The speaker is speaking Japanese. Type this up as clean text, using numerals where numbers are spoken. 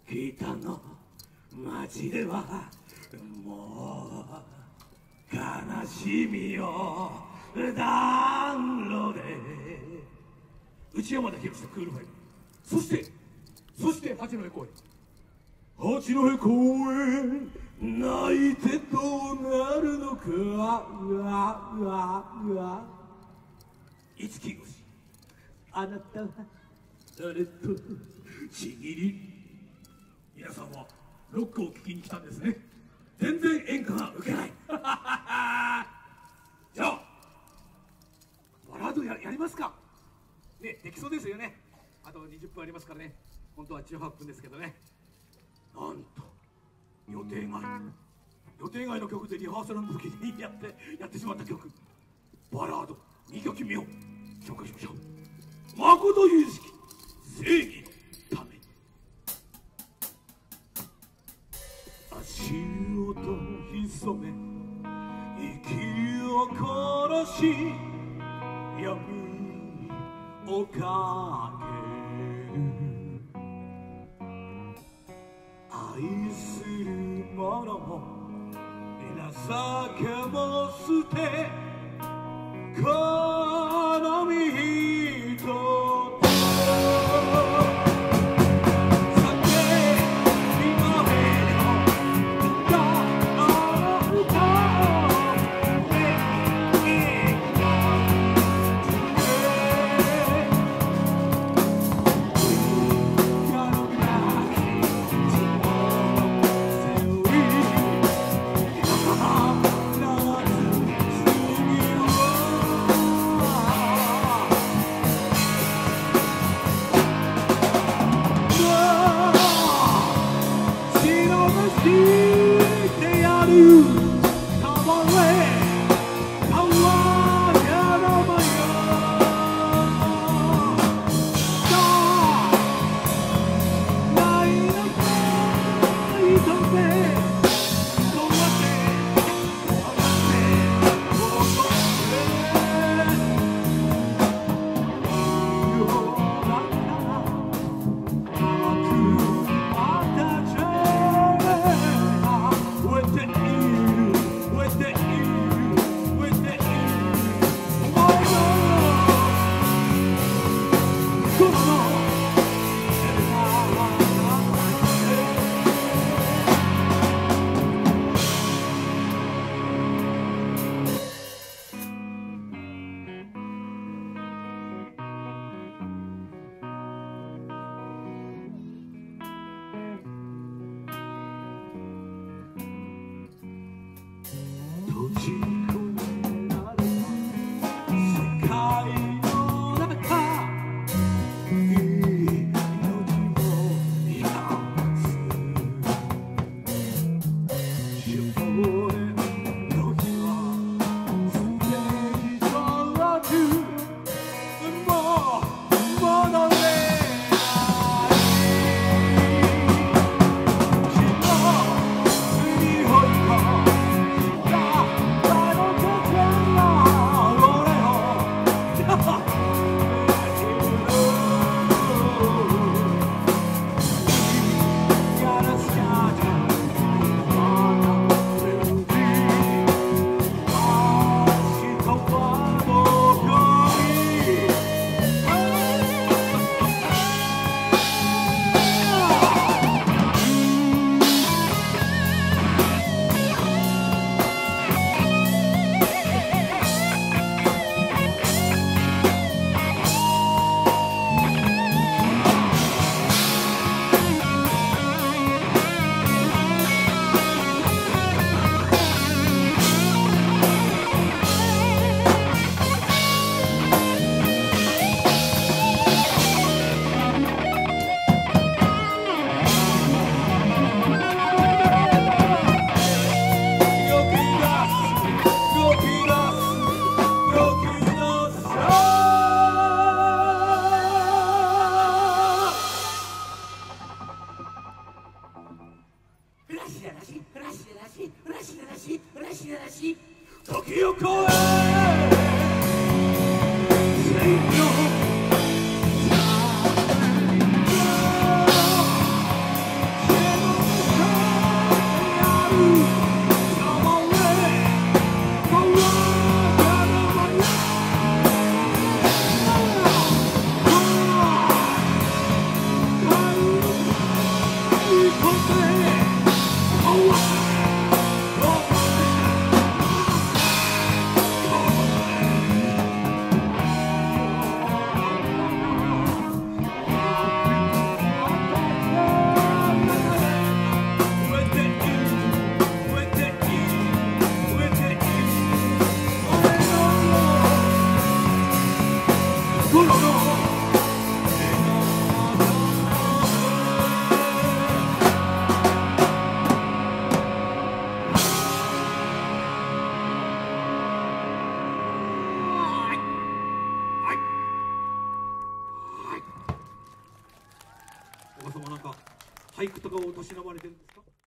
北の街ではもう悲しみを暖炉で内山田博士のクールファイブ、そして八戸公園、八戸公園泣いてどうなるのか、五木越し、あなたは誰とちぎり。皆さんはロックを聴きに来たんですね。全然演歌が受けないじゃあバラード やりますかね。できそうですよね。あと20分ありますからね。本当は18分ですけどね。なんと予定外の曲でリハーサルの時にやってしまった曲、バラード2曲目を紹介しましょう。誠有識、正義のために。足音潜め息を殺し闇をかける、愛する者も情けも捨てこの身と時を越えなんか俳句とかをおたしなまれてるんですか？